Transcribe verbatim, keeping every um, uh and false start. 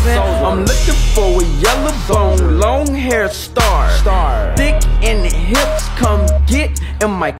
chosen. I'm looking for a yellow bone, long hair star, thick in the hips. Come get in my